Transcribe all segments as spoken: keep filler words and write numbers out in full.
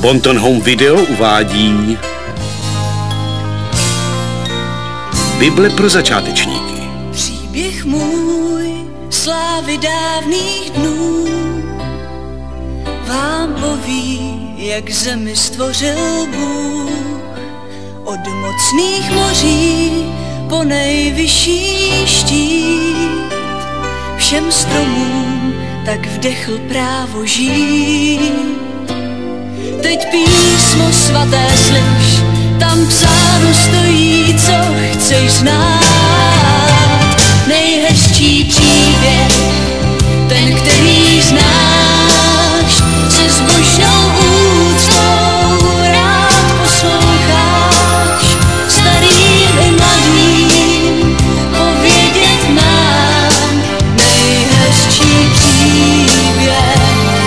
Bonton Home Video uvádí Bible pro začátečníky. Příběh můj slávy dávných dnů vám poví, jak zemi stvořil Bůh. Od mocných moří po nejvyšší štít všem stromům tak vdechl právo žít. Teď písmo svaté slyš, tam psáno stojí, co chceš znát. Nejhezčí příběh, ten, který znáš, se zbožnou úctou rád posloucháš. Starým i mladým povědět mám nejhezčí příběh.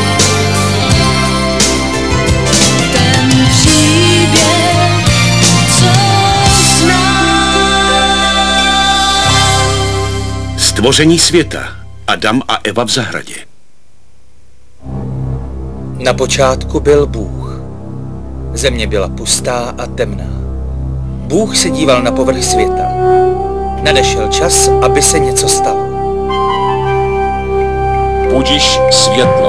Ten příběh, co znám. Stvoření světa. Adam a Eva v zahradě. Na počátku byl Bůh. Země byla pustá a temná. Bůh se díval na povrch světa. Nadešel čas, aby se něco stalo. Budiš světlo.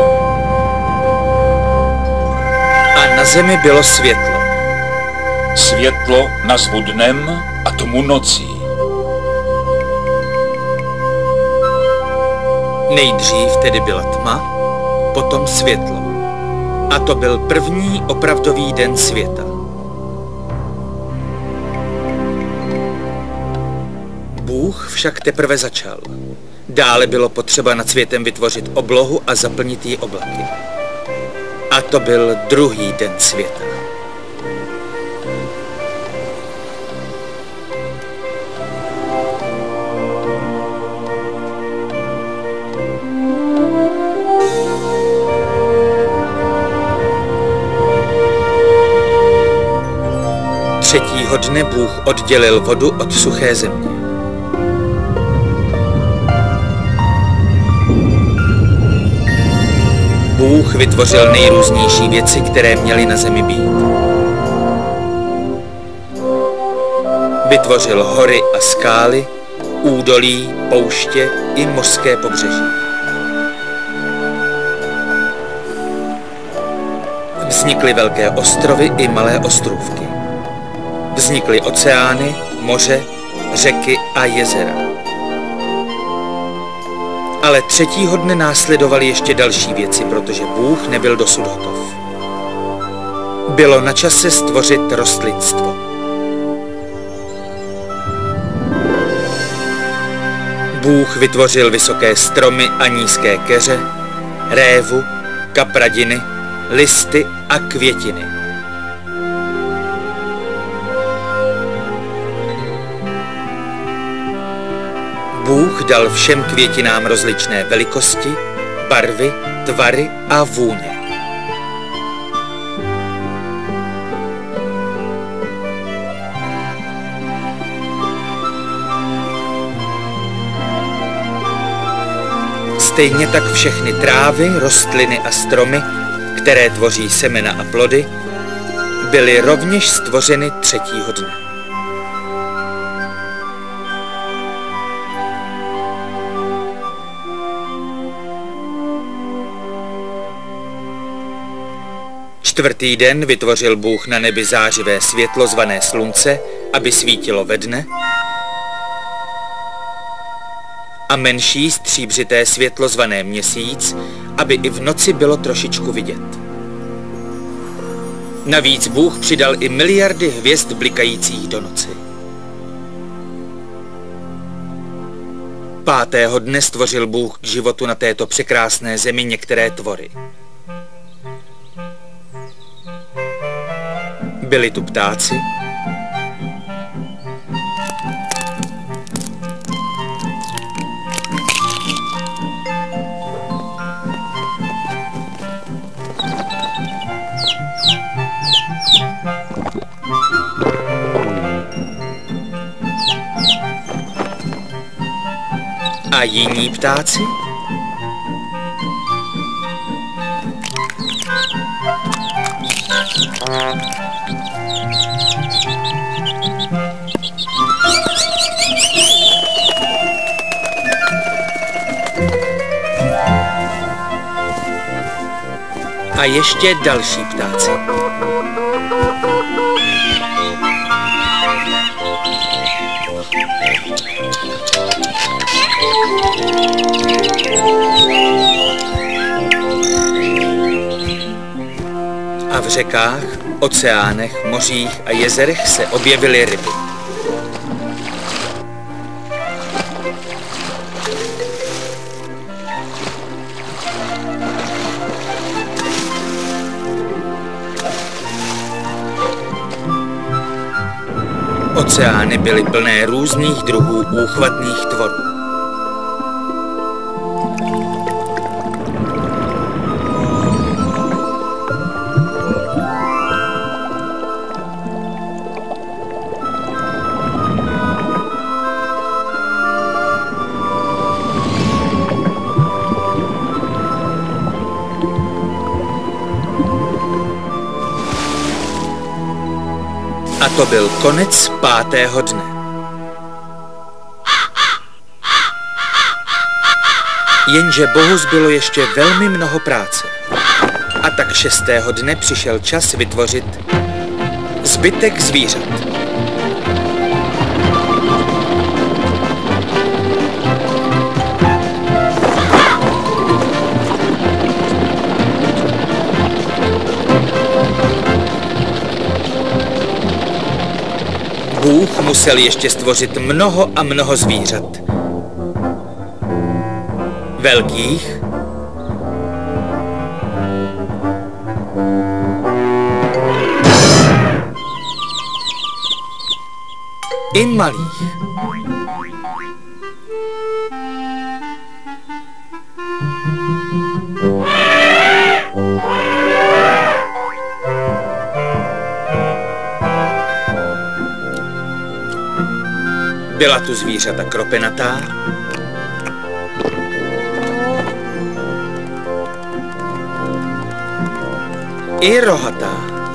A na zemi bylo světlo. Světlo nazvu dnem a tmu nocí. Nejdřív tedy byla tma, potom světlo. A to byl první opravdový den světa. Bůh však teprve začal. Dále bylo potřeba nad světem vytvořit oblohu a zaplnit ji oblaky. A to byl druhý den světa. Třetího dne Bůh oddělil vodu od suché země. Bůh vytvořil nejrůznější věci, které měly na zemi být. Vytvořil hory a skály, údolí, pouště i mořské pobřeží. Vznikly velké ostrovy i malé ostrůvky. Vznikly oceány, moře, řeky a jezera. Ale třetího dne následovaly ještě další věci, protože Bůh nebyl dosud hotov. Bylo na čase stvořit rostlinstvo. Bůh vytvořil vysoké stromy a nízké keře, révu, kapradiny, listy a květiny. Bůh dal všem květinám rozličné velikosti, barvy, tvary a vůně. Stejně tak všechny trávy, rostliny a stromy, které tvoří semena a plody, byly rovněž stvořeny třetího dne. Čtvrtý den vytvořil Bůh na nebi zářivé světlo zvané slunce, aby svítilo ve dne, a menší stříbřité světlo zvané měsíc, aby i v noci bylo trošičku vidět. Navíc Bůh přidal i miliardy hvězd blikajících do noci. Pátého dne stvořil Bůh k životu na této překrásné zemi některé tvory. Byli tu ptáci, a jiní ptáci? A ještě další ptáci. A v řekách, oceánech, mořích a jezerech se objevily ryby. Oceány byly plné různých druhů úchvatných tvorů. A to byl konec pátého dne. Jenže Bohu zbylo ještě velmi mnoho práce. A tak šestého dne přišel čas vytvořit zbytek zvířat. Bůh musel ještě stvořit mnoho a mnoho zvířat. Velkých i malých. Byla tu zvířata kropenatá, i rohatá.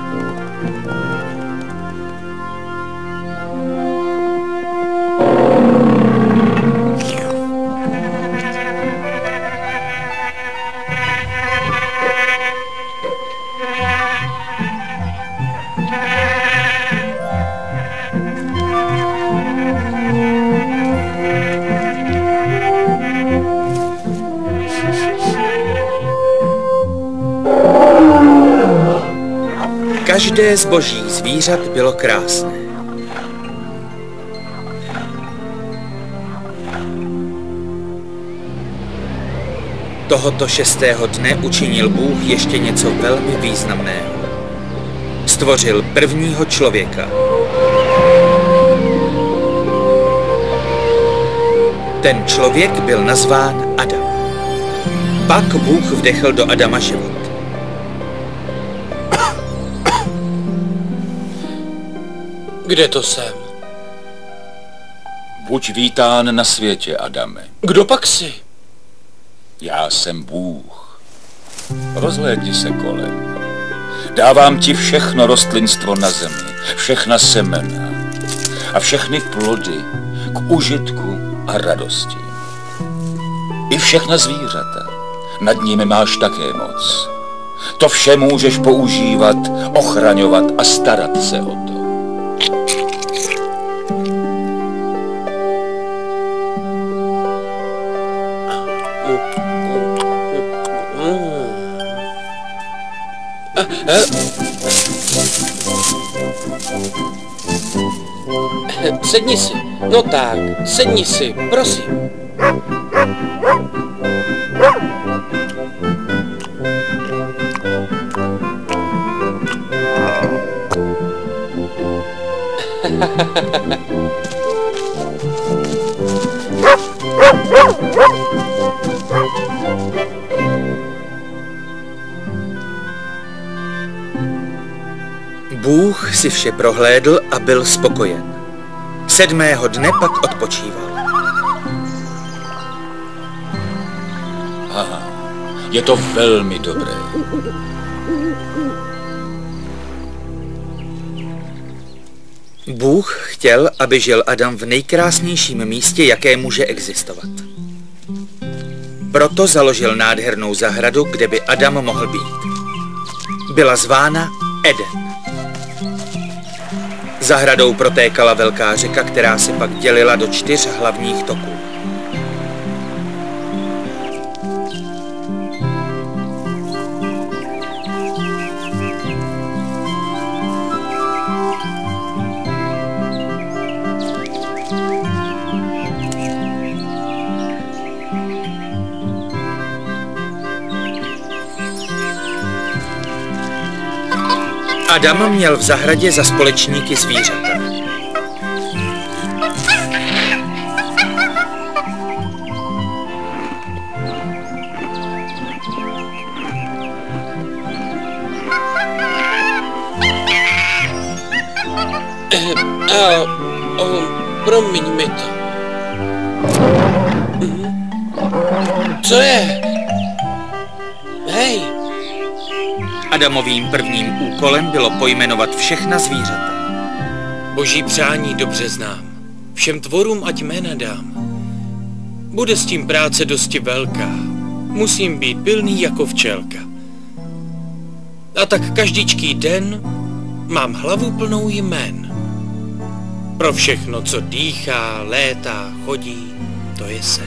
Každé z božích zvířat bylo krásné. Tohoto šestého dne učinil Bůh ještě něco velmi významného. Stvořil prvního člověka. Ten člověk byl nazván Adam. Pak Bůh vdechl do Adama život. Kde to jsem? Buď vítán na světě, Adame. Kdo pak jsi? Já jsem Bůh. Rozhlédni se kolem. Dávám ti všechno rostlinstvo na zemi, všechna semena a všechny plody k užitku a radosti. I všechna zvířata. Nad nimi máš také moc. To vše můžeš používat, ochraňovat a starat se o to. Sedni si. No tak, sedni si, prosím. Bůh si vše prohlédl a byl spokojen. Sedmého dne pak odpočíval. Aha, je to velmi dobré. Bůh chtěl, aby žil Adam v nejkrásnějším místě, jaké může existovat. Proto založil nádhernou zahradu, kde by Adam mohl být. Byla zvána Eden. Zahradou protékala velká řeka, která se pak dělila do čtyř hlavních toků. Adam měl v zahradě za společníky zvířata. Eh, a, o, promiň mi to. Mhm. Co je? Hej! Adamovým prvním úkolem bylo pojmenovat všechna zvířata. Boží přání dobře znám. Všem tvorům ať jména dám. Bude s tím práce dosti velká. Musím být pilný jako včelka. A tak každičký den mám hlavu plnou jmén. Pro všechno, co dýchá, létá, chodí, to je sen.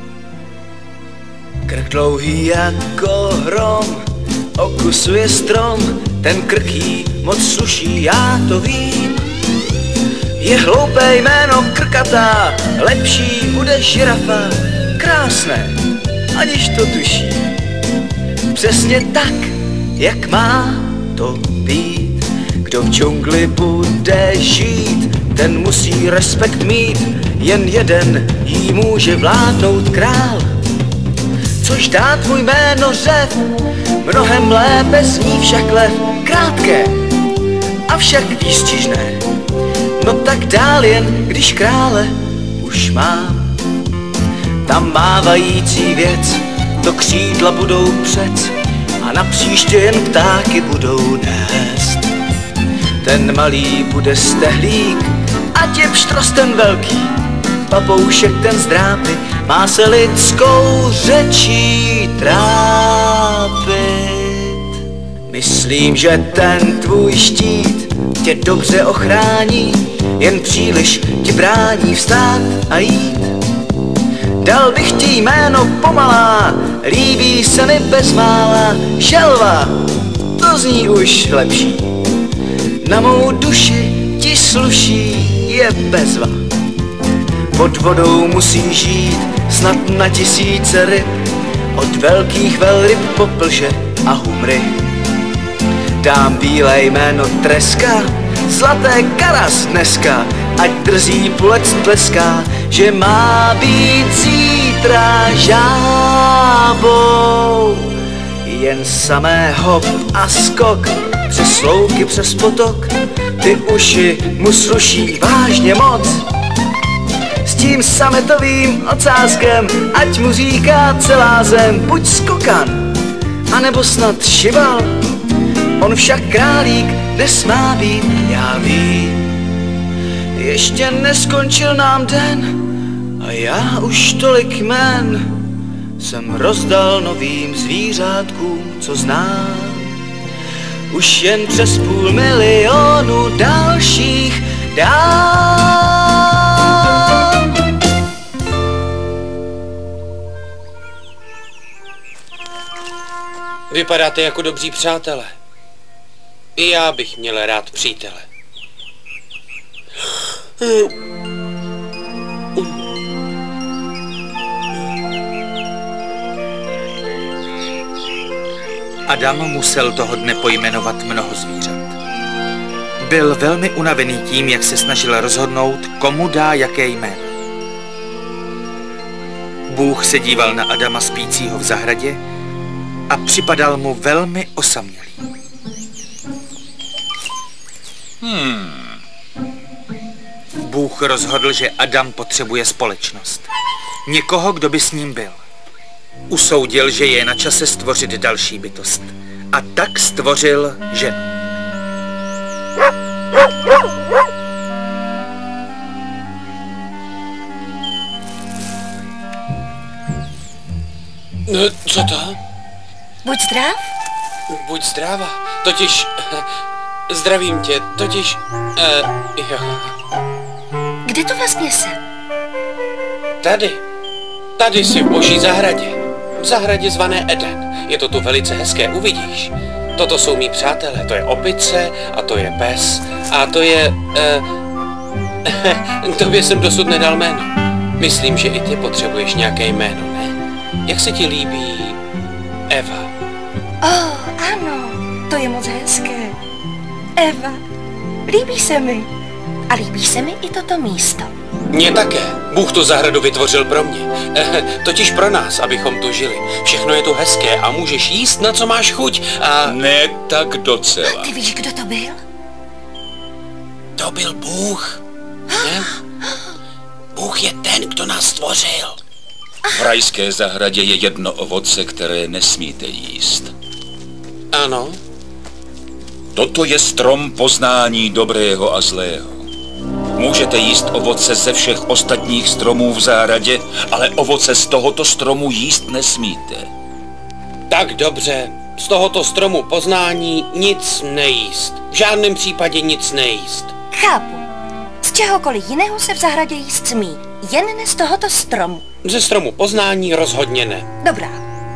Krk dlouhý jako hrom, okusuje strom, ten krk jí moc sluší, já to vím. Je hloupé jméno krkatá, lepší bude žirafa, krásné, aniž to tuší. Přesně tak, jak má to být. Kdo v džungli bude žít, ten musí respekt mít, jen jeden jí může vládnout král. Což dát můj jméno řev, mnohem lépe zní však lev, krátké, avšak výstižné. No tak dál jen, když krále už mám. Tam mávající věc, to křídla budou přec, a na příště jen ptáky budou nést. Ten malý bude stehlík, ať je pštros ten velký, papoušek ten z drápy, má se lidskou řečí trápit. Myslím, že ten tvůj štít tě dobře ochrání, jen příliš ti brání vstát a jít. Dal bych ti jméno pomalá, líbí se mi bezmála, želva, to zní už lepší. Na mou duši ti sluší je bezva. Pod vodou musí žít snad na tisíce ryb, od velkých velryb po plže a humry. Dám bílé jméno Treska, zlaté karas dneska, ať drzí pulec tleská, že má být zítra žábou. Jen samé hop a skok, přes louky, přes potok, ty uši mu sluší vážně moc. S tím sametovým ocáskem, ať mu říká celá zem, buď skokan, anebo snad šival. On však králík dnes má být, já vím. Ještě neskončil nám den a já už tolik jmen jsem rozdal novým zvířátkům, co znám. Už jen přes půl milionu dalších dám. Vypadáte jako dobří přátelé. I já bych měl rád přítele. Adam musel toho dne pojmenovat mnoho zvířat. Byl velmi unavený tím, jak se snažil rozhodnout, komu dá jaké jméno. Bůh se díval na Adama spícího v zahradě a připadal mu velmi osamělý. Hmm. Bůh rozhodl, že Adam potřebuje společnost. Někoho, kdo by s ním byl. Usoudil, že je na čase stvořit další bytost. A tak stvořil ženu. No, co to? Buď zdrav. Buď zdráva. Totiž... Zdravím tě, totiž... Uh, jo. Kde to vlastně jsem? Tady. Tady jsi v boží zahradě. V zahradě zvané Eden. Je to tu velice hezké, uvidíš. Toto jsou mý přátelé. To je opice a to je pes a to je... Uh, tobě jsem dosud nedal jméno. Myslím, že i ty potřebuješ nějaké jméno, ne? Jak se ti líbí Eva? Oh, ano, to je moc hezké. Eva, líbí se mi. A líbí se mi i toto místo. Mně také. Bůh tu zahradu vytvořil pro mě. Eh, totiž pro nás, abychom tu žili. Všechno je tu hezké a můžeš jíst, na co máš chuť. A... Ne tak docela. Ty víš, kdo to byl? To byl Bůh. Ne? Bůh je ten, kdo nás stvořil. V rajské zahradě je jedno ovoce, které nesmíte jíst. Ano. Toto je strom poznání dobrého a zlého. Můžete jíst ovoce ze všech ostatních stromů v zahradě, ale ovoce z tohoto stromu jíst nesmíte. Tak dobře. Z tohoto stromu poznání nic nejíst. V žádném případě nic nejíst. Chápu. Z čehokoliv jiného se v zahradě jíst smí. Jen ne z tohoto stromu. Ze stromu poznání rozhodně ne. Dobrá.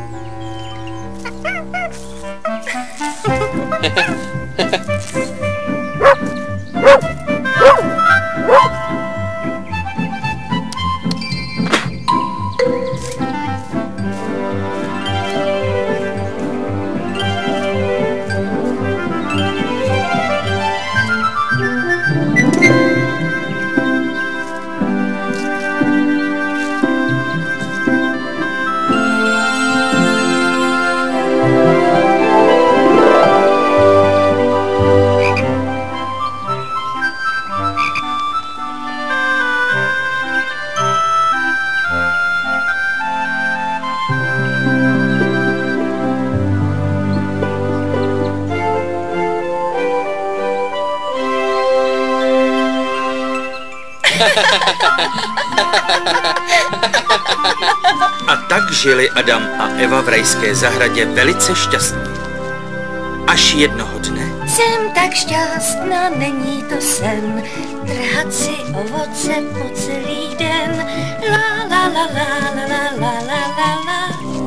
A tak žili Adam a Eva v rajské zahradě velice šťastní. Až jednoho dne... Jsem tak šťastná, není to sen, trhat si ovoce po celý den. La la la la la la la la la.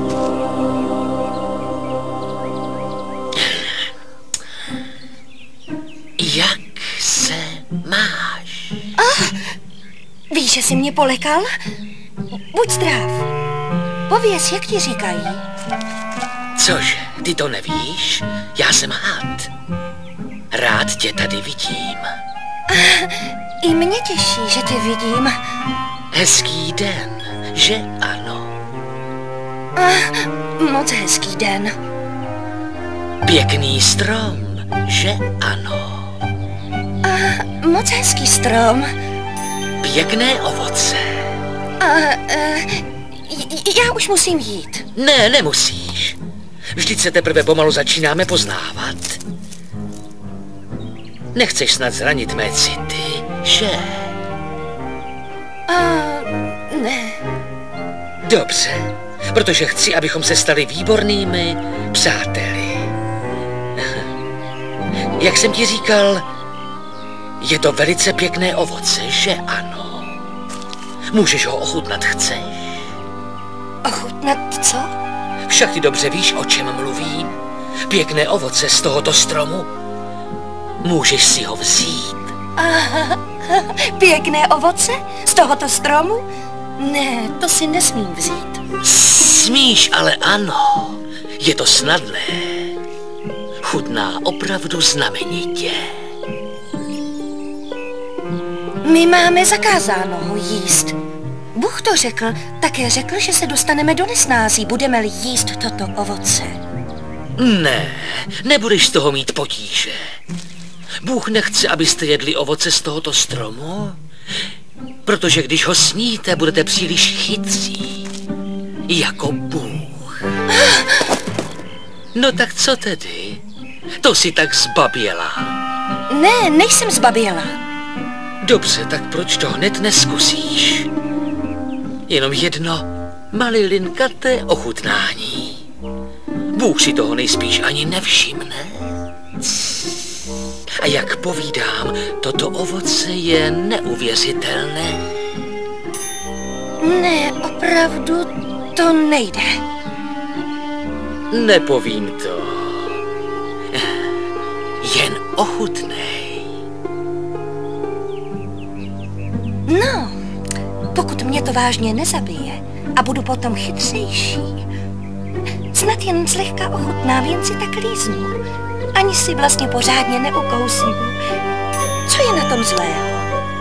Jak se máš? Oh, víš, že jsi mě polekal? Buď zdrav. Pověz, jak ti říkají. Cože, ty to nevíš? Já jsem had. Rád tě tady vidím. I mě těší, že tě vidím. Hezký den, že ano? Ah, moc hezký den. Pěkný strom, že ano? Ah, moc hezký strom. Pěkné ovoce. Ah, uh, já už musím jít. Ne, nemusíš. Vždyť se teprve pomalu začínáme poznávat. Nechceš snad zranit mé city, že? Uh, ne. Dobře, protože chci, abychom se stali výbornými přáteli. Jak jsem ti říkal, je to velice pěkné ovoce, že ano? Můžeš ho ochutnat, chceš? Ochutnat co? Však ty dobře víš, o čem mluvím. Pěkné ovoce z tohoto stromu. Můžeš si ho vzít. Aha, pěkné ovoce z tohoto stromu? Ne, to si nesmím vzít. Smíš, ale ano. Je to snadné. Chutná opravdu znamenitě. My máme zakázáno ho jíst. Bůh to řekl, také řekl, že se dostaneme do nesnází, budeme-li jíst toto ovoce. Ne, nebudeš z toho mít potíže. Bůh nechce, abyste jedli ovoce z tohoto stromu, protože když ho sníte, budete příliš chytří. Jako Bůh. No tak co tedy? To si tak zbaběla. Ne, nejsem zbaběla. Dobře, tak proč to hned neskusíš? Jenom jedno malilinkaté ochutnání. Bůh si toho nejspíš ani nevšimne. A jak povídám, toto ovoce je neuvěřitelné. Ne, opravdu to nejde. Nepovím to. Jen ochutnej. No, pokud mě to vážně nezabije a budu potom chytřejší, snad jen zlehka ochutnám, jen si tak líznu. Ani si vlastně pořádně neukousnu. Co je na tom zlého?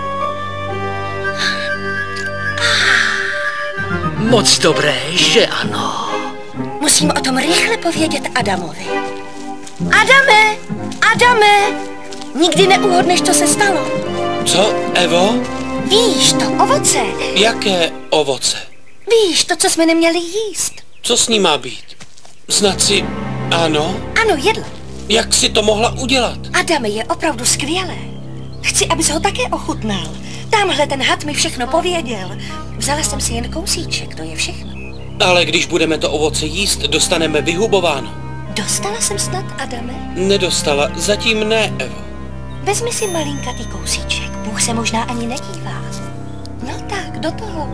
Moc dobré, že ano. Musím o tom rychle povědět Adamovi. Adame! Adame! Nikdy neuhodneš, co se stalo. Co, Evo? Víš, to ovoce. Jaké ovoce? Víš, to, co jsme neměli jíst. Co s ní má být? Snad si... Ano? Ano, jedl. Jak si to mohla udělat? Adame, je opravdu skvělé. Chci, abys ho také ochutnal. Tamhle ten had mi všechno pověděl. Vzala jsem si jen kousíček, to je všechno. Ale když budeme to ovoce jíst, dostaneme vyhubováno. Dostala jsem snad, Adame? Nedostala, zatím ne, Evo. Vezmi si malinkatý kousíček, Bůh se možná ani nedívá. No tak, do toho.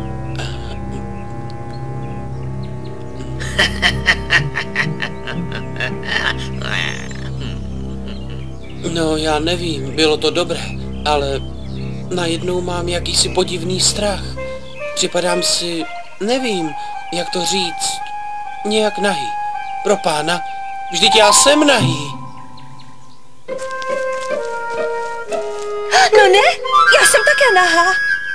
No, já nevím, bylo to dobré, ale najednou mám jakýsi podivný strach. Připadám si, nevím, jak to říct, nějak nahý. Pro pána, vždyť já jsem nahý. No ne, já jsem také nahá.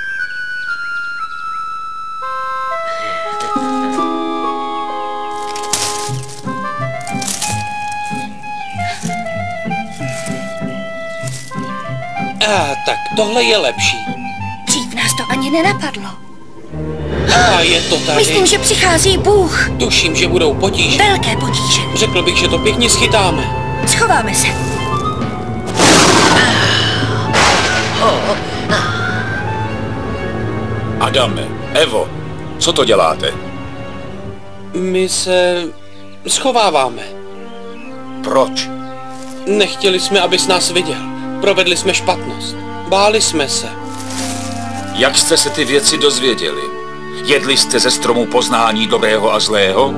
A tak tohle je lepší. Dřív nás to ani nenapadlo. A je to tady. Myslím, že přichází Bůh. Tuším, že budou potíže. Velké potíže. Řekl bych, že to pěkně schytáme. Schováme se. Adame, Evo, co to děláte? My se schováváme. Proč? Nechtěli jsme, abys nás viděl. Provedli jsme špatnost. Báli jsme se. Jak jste se ty věci dozvěděli? Jedli jste ze stromu poznání dobrého a zlého?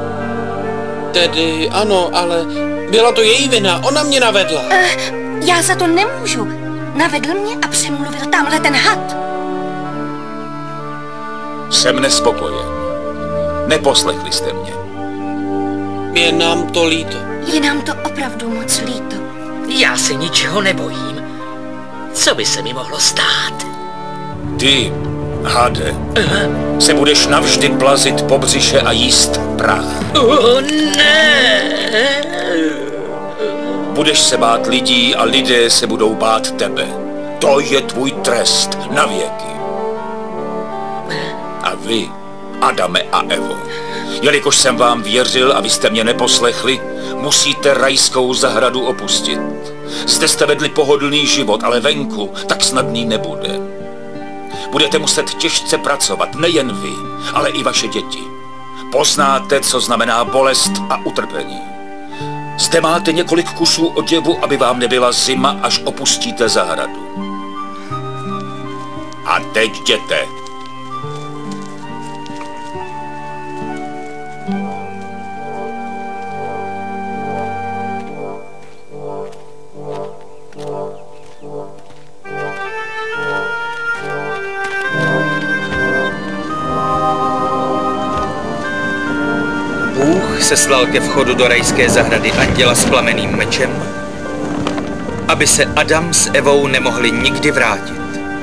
Tedy ano, ale byla to její vina, ona mě navedla. Uh, já za to nemůžu. Navedl mě a přemluvil tamhle ten had. Jsem nespokojen. Neposlechli jste mě. Je nám to líto. Je nám to opravdu moc líto. Já se ničeho nebojím. Co by se mi mohlo stát? Ty, hade, uh-huh. se budeš navždy plazit po břiše a jíst prach. Oh, ne! Budeš se bát lidí a lidé se budou bát tebe. To je tvůj trest na věky. A vy, Adame a Evo, jelikož jsem vám věřil a vy jste mě neposlechli, musíte rajskou zahradu opustit. Zde jste vedli pohodlný život, ale venku tak snadný nebude. Budete muset těžce pracovat, nejen vy, ale i vaše děti. Poznáte, co znamená bolest a utrpení. Zde máte několik kusů oděvu, aby vám nebyla zima, až opustíte zahradu. A teď jděte. Bůh seslal ke vchodu do rajské zahrady anděla s plamenným mečem, aby se Adam s Evou nemohli nikdy vrátit.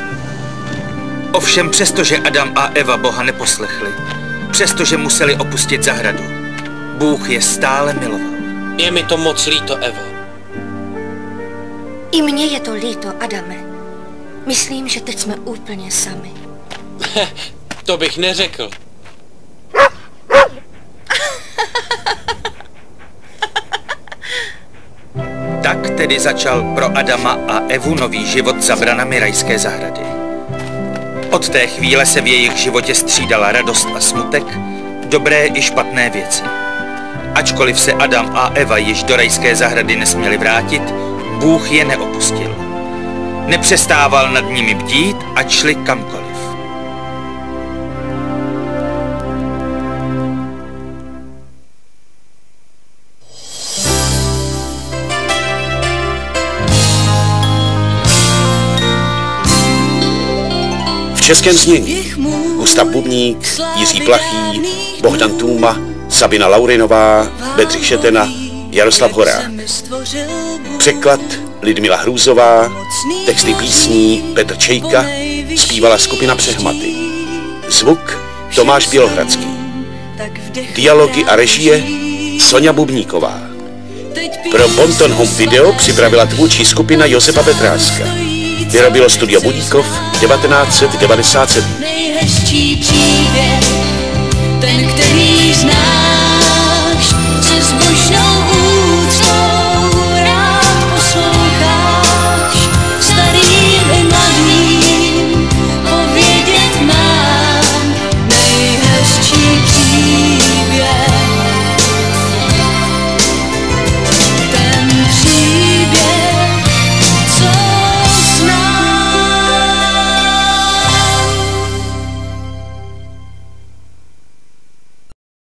Ovšem přestože Adam a Eva Boha neposlechli, přestože museli opustit zahradu, Bůh je stále miloval. Je mi to moc líto, Evo. I mně je to líto, Adame. Myslím, že teď jsme úplně sami. To bych neřekl. Tak tedy začal pro Adama a Evu nový život za branami rajské zahrady. Od té chvíle se v jejich životě střídala radost a smutek, dobré i špatné věci. Ačkoliv se Adam a Eva již do rajské zahrady nesměli vrátit, Bůh je neopustil. Nepřestával nad nimi bdít, ať šli kamkoliv. V českém znění Gustav Bubník, Jiří Plachý, Bohdan Tůma, Sabina Laurinová, Bedřich Šetena, Jaroslav Horák. Překlad Lidmila Hrůzová, texty písní Petr Čejka, zpívala skupina Přehmaty. Zvuk Tomáš Bělohradský. Dialogy a režie Sonja Bubníková. Pro Bonton Home Video připravila tvůrčí skupina Josefa Petráska. Vyrobilo studio Budíkov devatenáct set devadesát sedm. Nejhezčí příběh, ten, který znáš, se zbožnou